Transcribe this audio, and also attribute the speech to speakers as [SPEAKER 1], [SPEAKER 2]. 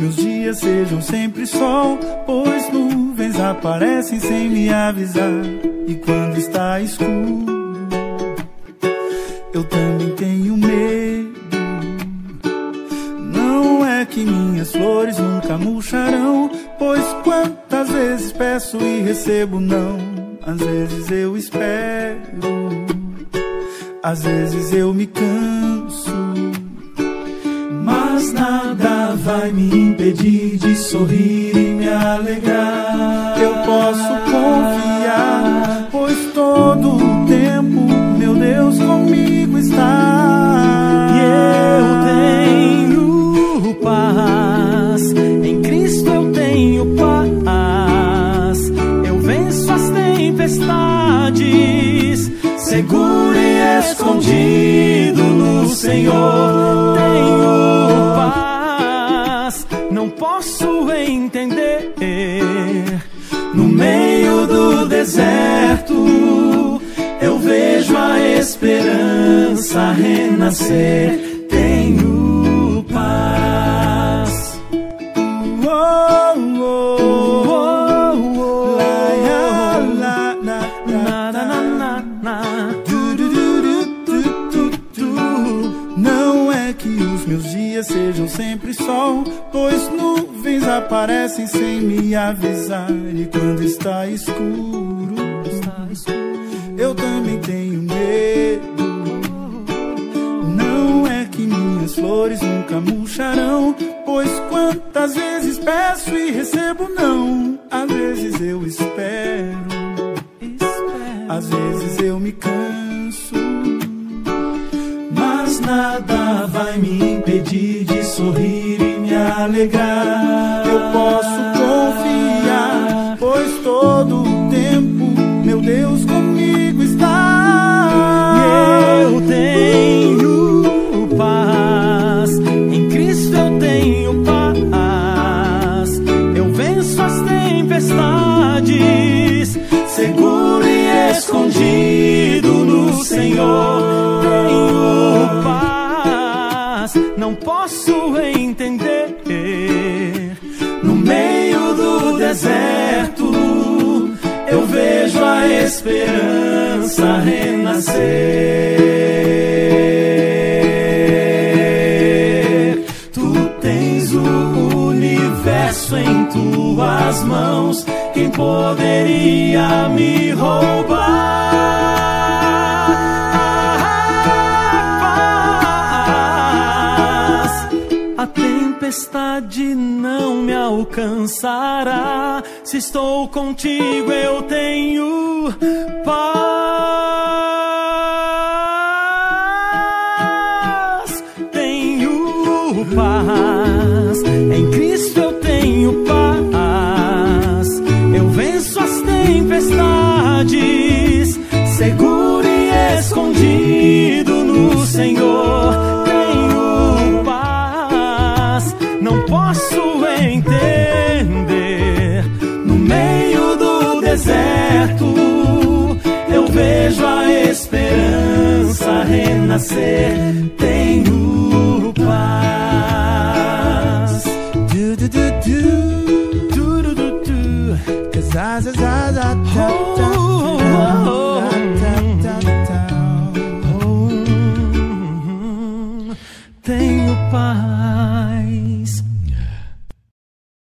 [SPEAKER 1] meus dias sejam sempre sol, pois nuvens aparecem sem me avisar. E quando está escuro, eu também tenho medo. Não é que minhas flores nunca murcharão, pois quantas vezes peço e recebo não. Às vezes eu espero, às vezes eu me canso, mas nada vai me impedir de sorrir e me alegrar. Eu posso confiar, pois todo o tempo meu Deus comigo está.
[SPEAKER 2] E eu tenho paz, em Cristo eu tenho paz. Eu venço as tempestades, seguro e escondido no Senhor. Tenho paz, não posso entender. No meio do deserto eu vejo a esperança renascer. Tenho paz.
[SPEAKER 1] Não é que os meus dias sejam sempre sol, pois nuvens aparecem sem me avisar. E quando está escuro, eu também tenho medo. Não é que minhas flores nunca murcharão, pois quantas vezes peço e recebo não. Às vezes eu espero, às vezes eu me canso, mas nada vai me impedir de sorrir e me alegrar. Eu posso confiar, pois todo o tempo meu Deus comigo está.
[SPEAKER 2] E eu tenho paz, em Cristo eu tenho paz. Eu venço as tempestades, seguro e escondido no Senhor. Tenho paz, não posso entender. No meio do deserto eu vejo a esperança renascer. Tu tens o universo em tuas mãos, quem poderia me roubar? A tempestade não me alcançará. Se estou contigo eu tenho paz. Tenho paz, em Cristo eu tenho paz. Eu venço as tempestades, seguro e escondido no Senhor. Tenho paz, não posso entender. No meio do deserto eu vejo a esperança renascer. Tenho paz. Tenho paz.